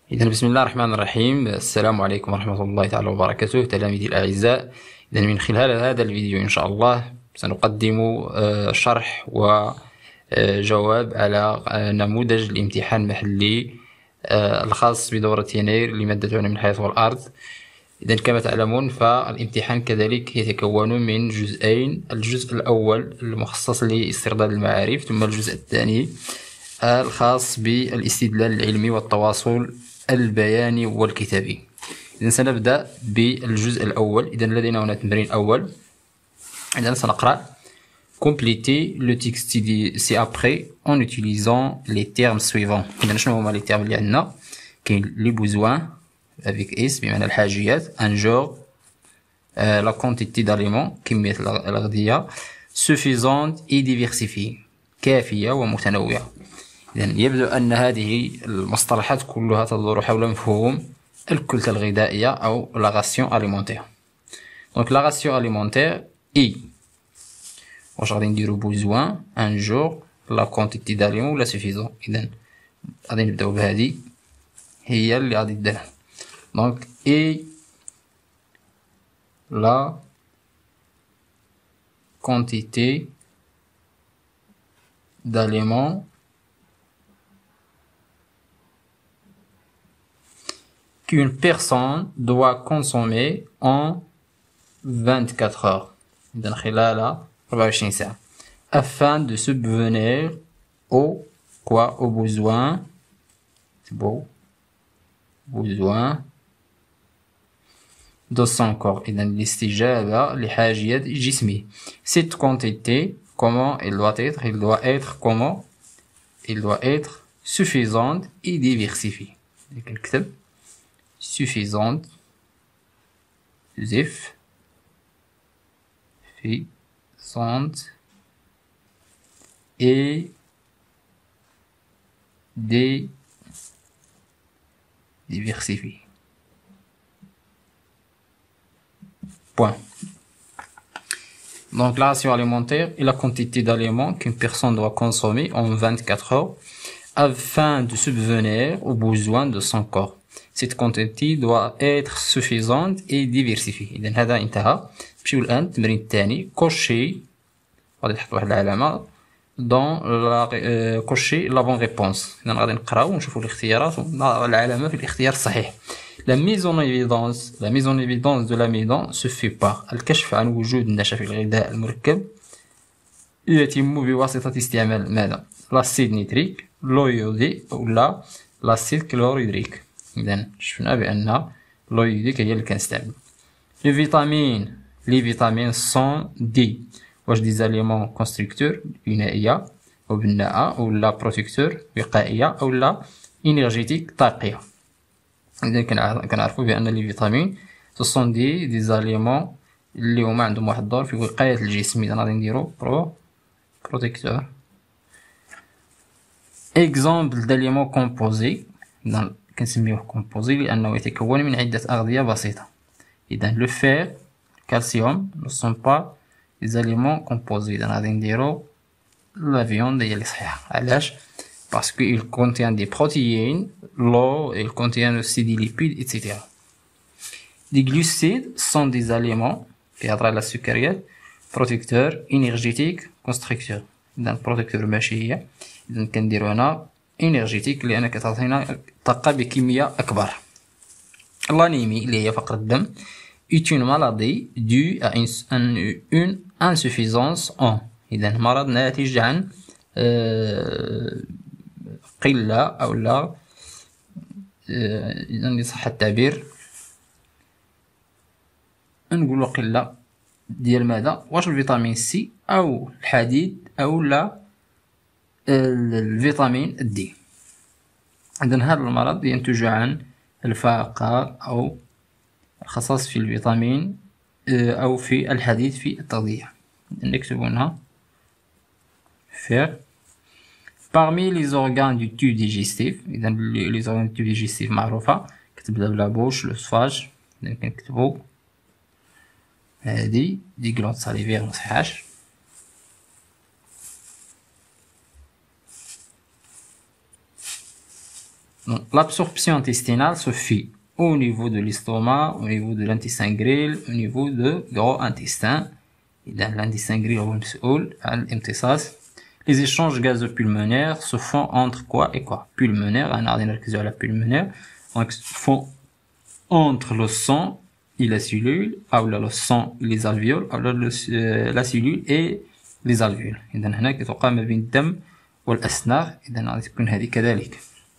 إذا بسم الله الرحمن الرحيم. السلام عليكم ورحمة الله تعالى وبركاته تلاميذي الأعزاء. إذا من خلال هذا الفيديو إن شاء الله سنقدم شرح وجواب على نموذج الامتحان المحلي الخاص بدورة يناير لمادة علوم الحياة والأرض. إذا كما تعلمون فالامتحان كذلك يتكون من جزئين، الجزء الأول المخصص لاسترداد المعارف، ثم الجزء الثاني الخاص بالاستدلال العلمي والتواصل البياني والكتابي. إذا سنبدأ بالجزء الأول. إذا لدينا هنا تمرين أول. إذا سنقرأ compléter le texte ci-après en utilisant les termes suivants. إذا شنو هما les termes اللي عندنا؟ كاين les besoins avec S بمعنى الحاجيات، un genre la quantité d'aliments كمية الأغذية، suffisante et diversifiée كافية ومتنوعة. إذا يبدو أن هذه المصطلحات كلها تدور حول مفهوم الكلفة الغذائية أو la ration alimentaire. Donc la ration alimentaire est واش غادي نديرو besoin un jour la quantité d'aliments ولا suffisant. إذا غادي نبداو بهذه هي اللي غادي ديرها. Donc et la quantité d'aliments qu'une personne doit consommer en 24 heures. إذا خلال 24 ساعة afin de subvenir aux besoins. C'est beau. besoin de son corps. إذا الاستجابة لحاجيات جسمه. Cette quantité, comment elle doit être? Il doit être comment? Il doit être suffisante et diversifiée. نكتب suffisante suffisante et diversifiée. Point. Donc la ration alimentaire est la quantité d'aliments qu'une personne doit consommer en 24 heures afin de subvenir aux besoins de son corps. Cette quantité doit être suffisante et diversifiée. إذا هذا انتهى. نمشيو الآن التمرين الثاني. كوشي غادي نحط واحد العلامة dans la cocher la bonne réponse. إذا غادي نقراو ونشوفوا الاختيارات ونضع العلامة في الاختيار الصحيح. La mise en évidence de l'amidon se fait par الكشف عن وجود النشا في الغذاء المركب يتم بواسطة استعمال ماذا؟ لاسيد نيتريك، لو يودي ولا لاسيد كلوريدريك. إذا شفنا بأن لو يوديك هي اللي كنستعمل. les vitamines sont des واش دي زاليمون كونستركتور بنائية أو بناءة أو لا بروتكتور وقائية أو لا إنرجيتيك طاقية. إذا كنعرفو بأن لي فيتامين سون دي زاليمون اللي هما عندهم واحد الدور في وقاية الجسم. إذا غادي نديرو بروتكتور. إكزامبل داليمون كومبوزي. إذا كنسميوه كومبوزي لأنه يتكون من عدة أغذية بسيطة. إذا لو فير كالسيوم ne sont pas des aliments composés. إذا غادي نديرو لا فيوند هي اللي صحيحة. علاش؟ parce qu'il contient des protéines, l'eau, il contient aussi des lipides, etc. Les glucides sont des aliments في هضرة على السكريات protecteurs, énergétiques, constructeurs. إذا protecteur ماشي هي. إذا كنديرو هنا énergétique لأن كتعطينا طاقة بكمية أكبر. l'anèmie اللي هي فقر الدم est une maladie due à une insuffisance en. إذا مرض ناتج عن قلة أو لا إذا لصح التعبير نقولو قلة ديال ماذا؟ واش الفيتامين سي أو الحديد أو لا الفيتامين دي. إذن هذا المرض ينتج عن الفقر أو الخصاص في الفيتامين أو في الحديد في التغذية. نكتب هنا fer. Parmi les organes du tube digestif. إذا les organes du tube digestif معروفة. كتبدا بلا بوش لوسفاج. إذا كنكتبو هادي دي جلوند ساليفير مصحاش. Donc, l'absorption intestinale se fait au niveau de l'estomac, au niveau de l'intestin grêle, au niveau de gros intestin. إذا l'intestin grêle هو المسؤول عن الامتصاص. Les échanges gazeux pulmonaires se font entre quoi et quoi? Pulmonaire, أنا غادي نركزو على pulmonaire. Donc, se font entre le sang et la cellule, أو le sang et les alvéoles, أو la cellule et les alvéoles. إذا هنا كتوقع ما بين الدم والأسنان. إذا غادي تكون هذه كذلك.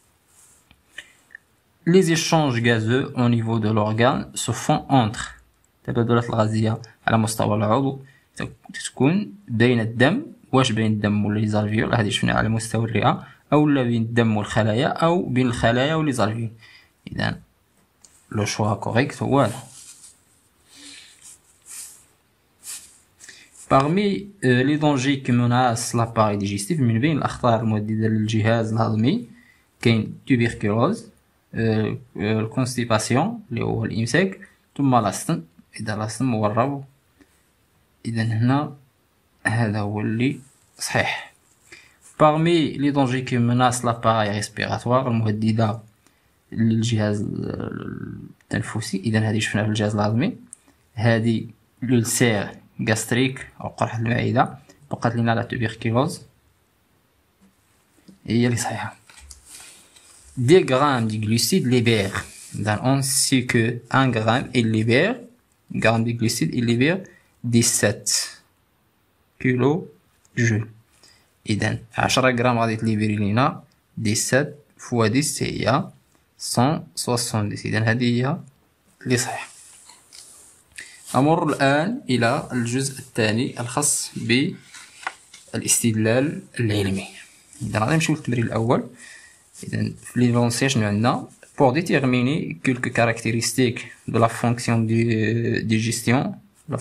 Les échanges gazeux au niveau de l'organe se font entre التبادلات الغازية على مستوى العضو تكون بين الدم، واش بين الدم ولا لي زالفيول، هذه شفناها على مستوى الرئة، أو لا بين الدم والخلايا، أو بين الخلايا ولي زالفيول. إذا لو شوا كوريكت هو هذا. Parmi les dangers qui menacent l'appareil digestif من بين الأخطار المهددة للجهاز الهضمي كاين tuberculose، الكونستيباسيون اللي هو الإمساك، ثم لاستم. إذا لاستم هو الربو. إذا هنا هذا هو اللي صحيح. Parmi les dangers qui menacent l'appareil respiratoire المهددة للجهاز التنفسي، إذا هذه شفناها في الجهاز الهضمي، هذه للسير غاستريك أو قرحة المعدة. بقات لنا لا tuberculose هي اللي صحيحة. Des grammes de glucides libèrent. On sait que 1 gramme il libère, gramme de glucides il libère 17 kilojoules. إذا 10 غرام غادي تليبيري لينا 17 فوا 10 هي 170. إذا هذه هي اللي صحيحة. أمر الآن إلى الجزء الثاني الخاص بالاستدلال العلمي. إذا غادي نمشيو للتمرين الأول. إذا في لينونسي شنو عندنا؟ Pour déterminer quelques caractéristiques de la fonction de digestion,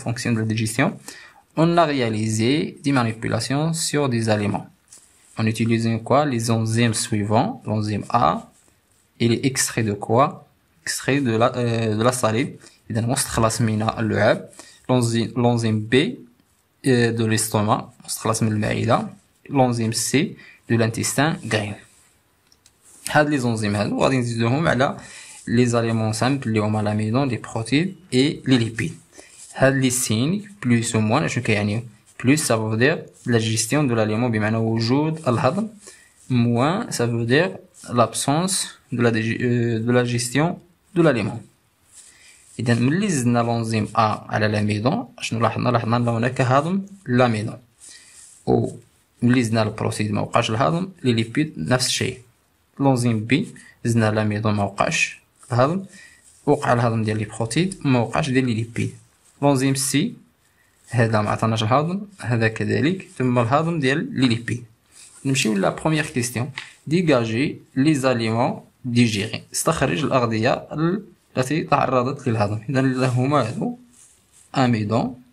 on a réalisé des manipulations sur des aliments. En utilisant quoi? Les enzymes suivants. L'enzyme A, il est extrait de quoi? Extrait de la salive. إذا مستخلص من اللعاب. L'enzyme B de l'estomac, مستخلص من المعدة. L'enzyme C de l'intestin grêle. هاد لي زونزيم هادو غادي نزيدوهم على لي زاليمون سامبل اللي هما لاميدون، لي بروتين اي لي ليبيد. هاد لي سين بلوس و موان اشنو كيعنيو؟ بلوس سا فو دير لا جيستيون دو لاليمون بمعنى وجود الهضم، موان سا فو دير لابسونس دو لا جيستيون دو لاليمون. اذا ملي زدنا لونزيم ا على لاميدون اشنو لاحظنا؟ لاحظنا ان هناك هضم لاميدون، و ملي زدنا البروتين ما وقعش الهضم، لي ليبيد نفس الشيء. لونزيم بي زدنا لاميدون ما وقعش الهضم، وقع الهضم ديال لي بروتيد ما وقعش ديال لي ليبيد. لونزيم سي هذا ما عطاناش الهضم، هذا كذلك، ثم الهضم ديال لي ليبيد. نمشيو لا بروميير كيستيون. ديغاجي لي زاليمون ديجيري، استخرج الأغذية التي تعرضت للهضم. إذا هما هادو اميدون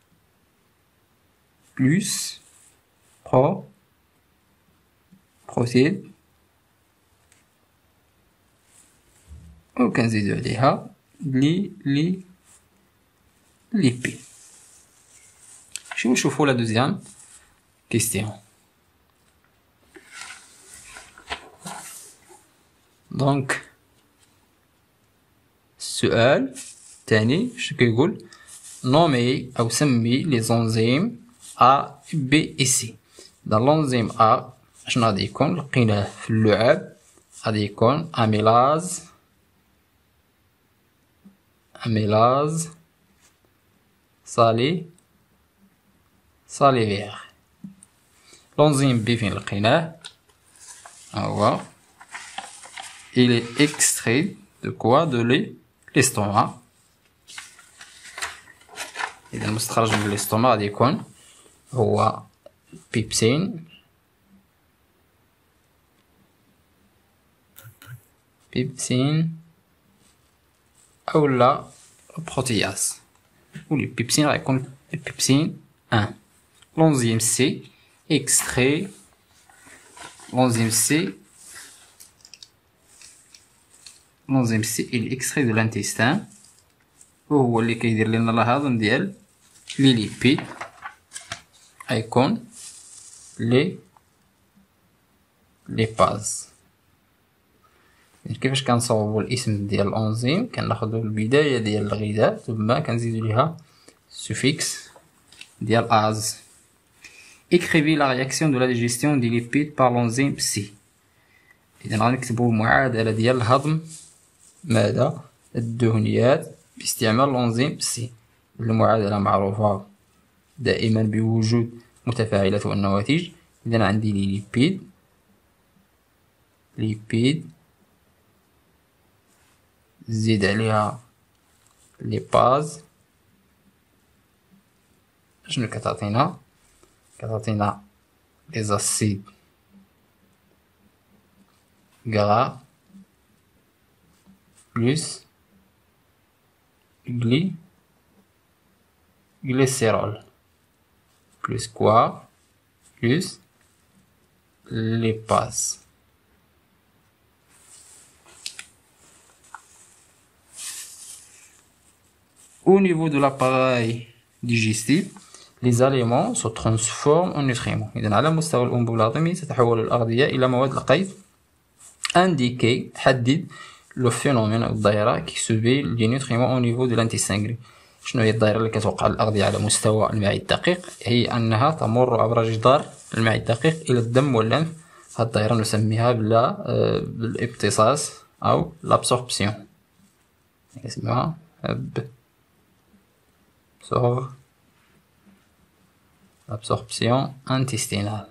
بلس بروتيد، وكنزيدو عليها لي ليبيد. نشوفو لا دوزيام كيستيون. دونك السؤال الثاني شنو كيقول؟ نومي او سمي لي زونزيم ا بي اي سي. دا لونزيم ا شنو غادي يكون؟ لقيناه في اللعاب، غادي يكون اميلاز ساليفير. لونزيم بي فين لقيناه؟ هو il est extrait de quoi? De l'estomac. إذا المستخرج من الاستوماc غادي يكون هو بيبسين أولا بروتياز، و لي بيبسين غيكون بيبسين 1. لونزيم سي extrait l'enzyme C il est extrait de l'intestin، وهو اللي كيدير لنا الهضم ديال لي ليبيد، غيكون لي باز. كيفاش كنصاوبو الاسم ديال الانزيم؟ كناخدو البداية ديال الغذاء ثم كنزيدو ليها سوفيكس ديال az. Écrivez la réaction de la digestion des lipides par l'enzyme C. إذا غنكتبو معادلة ديال هضم ماذا؟ الدهنيات باستعمال الانزيم C. المعادلة معروفة دائما بوجود متفاعلات والنواتج. إذا عندي لي ليبيد زيد عليها لي باز. شنو كتعطينا لي زاسيد غرا بلس glycérol plus quoi plus lipase. Au niveau de l'appareil digestif, les aliments se transforment en nutriments. إذن على مستوى الأنبوبة الهضمي تتحول الأغذية إلى مواد لقيط. Indiquer حدد le phénomène أو الدائرة qui subit les nutriments au niveau de l'intestin gris. شنو هي الدائرة اللي كتوقع الأغذية على مستوى المعي الدقيق؟ هي أنها تمر عبر جدار المعي الدقيق إلى الدم واللمف. هذه الدائرة نسميها بالابتصاص أو l'absorption. اسمها absorption intestinale.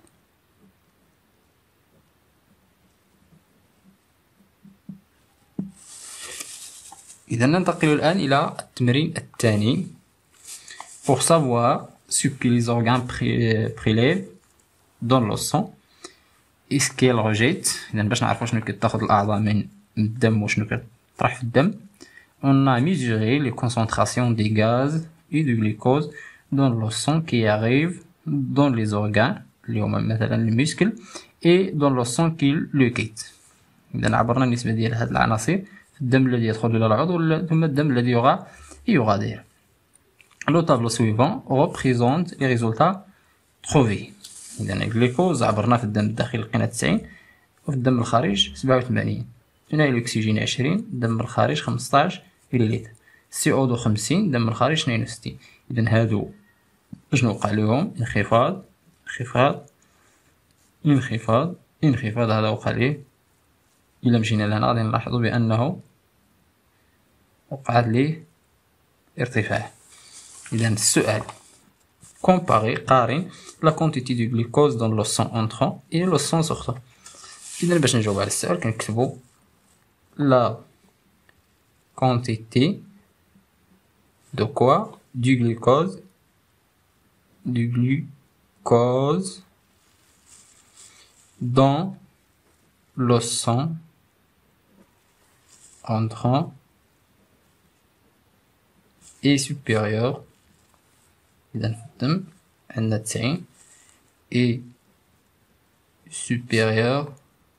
إذا ننتقل الآن إلى التمرين الثاني. Pour savoir ce que les organes prélèvent dans le sang et ce qu'elles rejettent. إذا باش نعرفو شنو كتاخد الأعضاء من الدم وشنو كتطرح في الدم. On a mesuré les concentrations des gaz et du glucose dans le sang qui arrive dans les organes اللي هما مثلا المسكل et dans le sang qui le quitte. إذا عبرنا النسبة ديال هاد العناصر في الدم الذي يدخل إلى العضو ثم الدم الذي يغادر. Le tableau suivant représente les résultats trouvés. إذا الجلوكوز عبرنا في الدم الداخلي لقينا 90 وفي الدم الخارج 87. ثاني الأكسجين 20 الدم الخارج 15 مليلتر. CO2 50 الدم الخارج 62. إذا هادو شنو وقع لهم؟ انخفاض هذا وقع ليه. إلا مشينا لهنا غادي نلاحظوا بأنه وقعت ليه ارتفاع. إذا السؤال قارن la quantité de glucose dans le sang entrant et le sang sortant. إذا باش نجاوب على السؤال كنكتبو la quantité de quoi? Du glucose dans le sang entrant est supérieur. إذا في الدم عندنا 90 et supérieur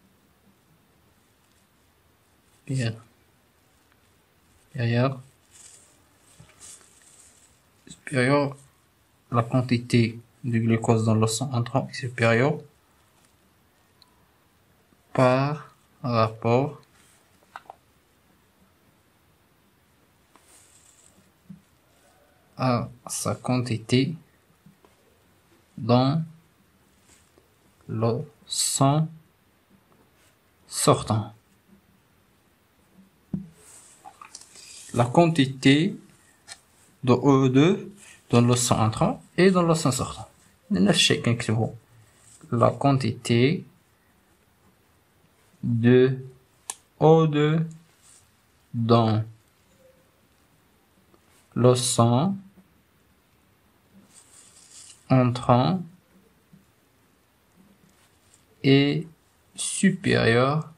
la quantité de glucose dans le sang entrant est supérieure par rapport à sa quantité dans le sang sortant. La quantité de O2 dans le sang entrant et dans le sang sortant. La quantité de O2 dans le sang entrant est supérieur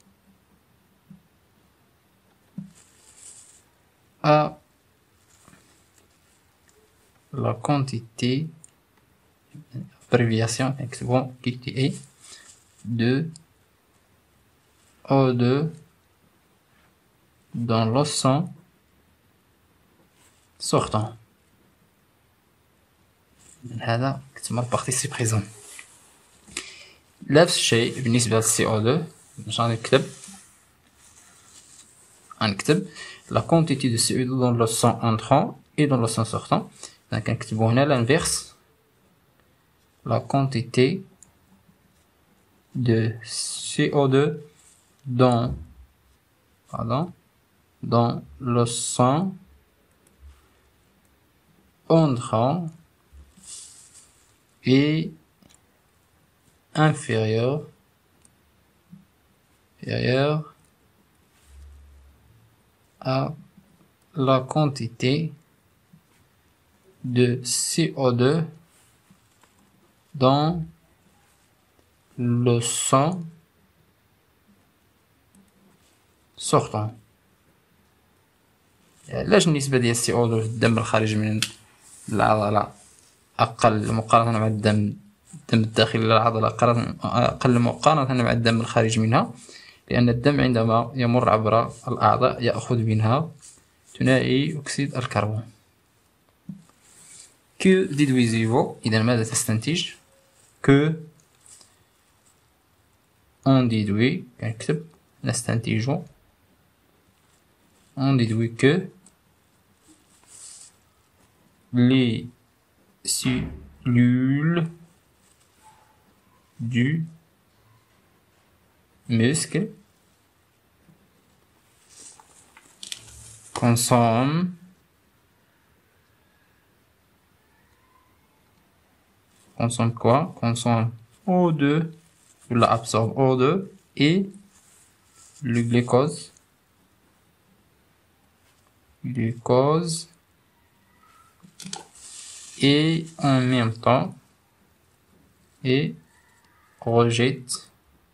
à la quantité, abréviation, qui est de O2 dans le sang sortant. هذا كتسمى البارتيسي بريزون. نفس الشيء بالنسبة لل CO2. باش غادي نكتب غنكتب la quantité de CO2 dans le sang entrant et dans le sang sortant. Donc غنكتبو هنا l'inverse, la quantité de CO2 dans le sang entrant est inférieur à la quantité de CO2 dans le sang sortant. علاش النسبة ديال CO2 في الدم الخارج من العضلة أقل مقارنة مع الدم الداخلي للعضلة أقل مقارنة مع الدم الخارج منها؟ لأن الدم عندما يمر عبر الأعضاء يأخذ منها ثنائي أكسيد الكربون. Que déduisez-vous؟ إذا ماذا تستنتج؟ que on déduit، نكتب نستنتج، on déduit que les cellules du muscle consomment quoi? Consomme O2, ou absorbe O2 et le glucose et en même temps et rejette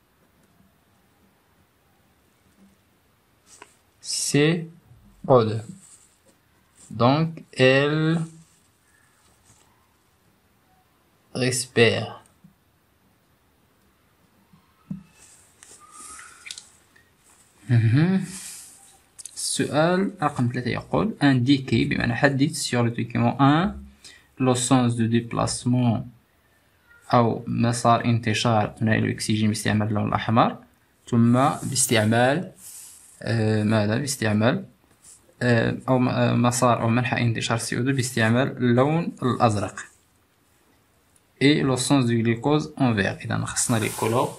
CO2. Donc elle respire. السؤال رقم 3 يقول indiquer بمعنى حدد sur le document 1 le sens de déplacement أو مسار انتشار ثنائي الأكسجين باستعمال اللون الأحمر، ثم باستعمال باستعمال أو مسار أو منحى انتشار CO2 باستعمال اللون الأزرق. et le sens du glucose en vert. إذا خصنا لي كولور،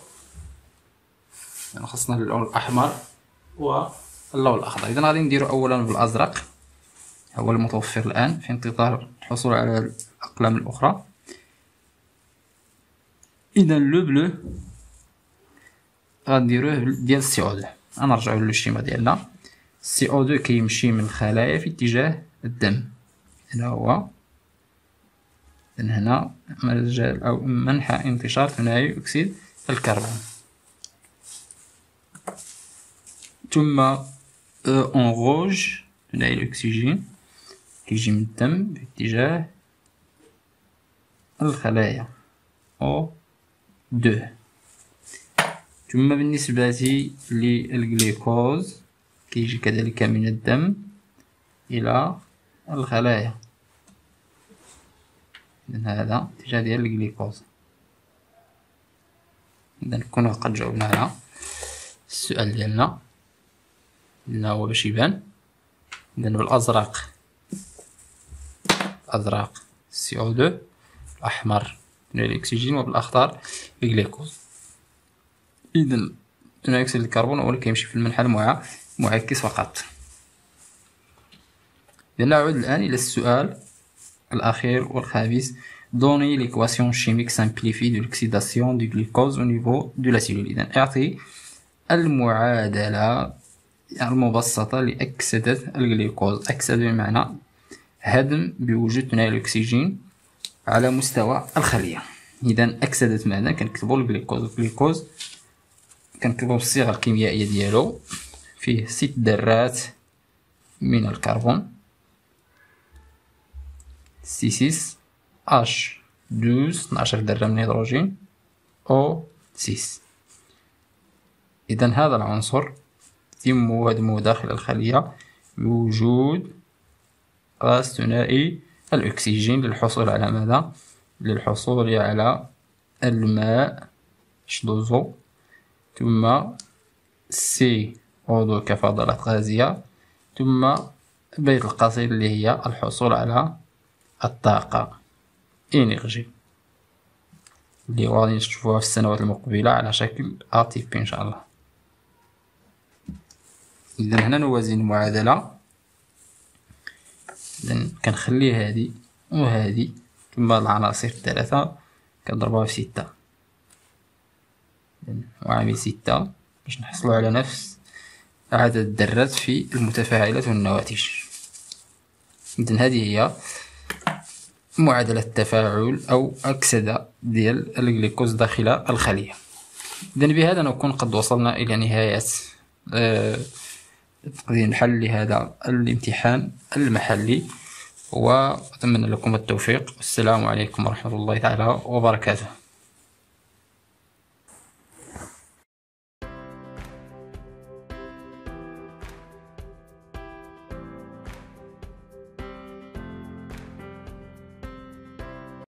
خصنا اللون الأحمر واللون الأخضر. إذا غادي نديرو أولا بالأزرق، هو المتوفر الآن في انتظار الحصول على الأقلام الأخرى. إذا لو بلو غنديروه ديال CO2. غنرجعو للشيما ديالنا. CO2 كيمشي من الخلايا في اتجاه الدم، هنا هو هنا مجال أو منحى انتشار ثنائي أكسيد الكربون. ثم أون روج ثنائي الأكسجين كيجي من الدم باتجاه الخلايا O2. ثم بالنسبة للجليكوز كيجي كذلك من الدم إلى الخلايا. إذن هذا اتجاه ديال الجليكوز. إذا كنا قد جاوبنا على السؤال ديالنا، قلنا هو باش يبان. إذا بالأزرق CO2، الأحمر ثاني الأكسجين، وبالأخضر الجليكوز. إذا ثاني أكسيد الكربون هو اللي كيمشي في المنحى المعكس فقط. إذا نعود الآن إلى السؤال الأخير والخامس. Donnez l'équation chimique simplifiée de l'oxydation du glucose au niveau de la cellule. إذا أعطي المعادلة المبسطة لأكسدة الجلوكوز. أكسدة بمعنى هدم بوجود ثنائي الأكسجين على مستوى الخلية. إذا أكسدة ماذا؟ كنكتبو الجلوكوز كنكتبو بالصيغة الكيميائية ديالو، فيه 6 ذرات من الكربون، C6 H12 12 ذرة من الهيدروجين O6. إذا هذا العنصر يتم هدمه داخل الخلية بوجود غاز ثنائي الأكسجين للحصول على ماذا؟ للحصول على الماء H2O ثم CO2 وضوء كفضلات غازية، ثم بيت القصيد اللي هي الحصول على الطاقة إنرجي اللي غادي نشوفوها في السنوات المقبلة على شكل ATP إن شاء الله. إذا هنا نوازن المعادلة، إذا كنخلي هادي وهادي ثم العناصر الثلاثة كنضربها في 6 وعامل 6 باش نحصلو على نفس عدد الذرات في المتفاعلات والنواتج. إذن هذه هي معادلة التفاعل أو أكسدة ديال الجليكوز داخل الخلية. إذن بهذا نكون قد وصلنا إلى نهاية تقديم الحل لهذا الامتحان المحلي، وأتمنى لكم التوفيق. والسلام عليكم ورحمة الله تعالى وبركاته.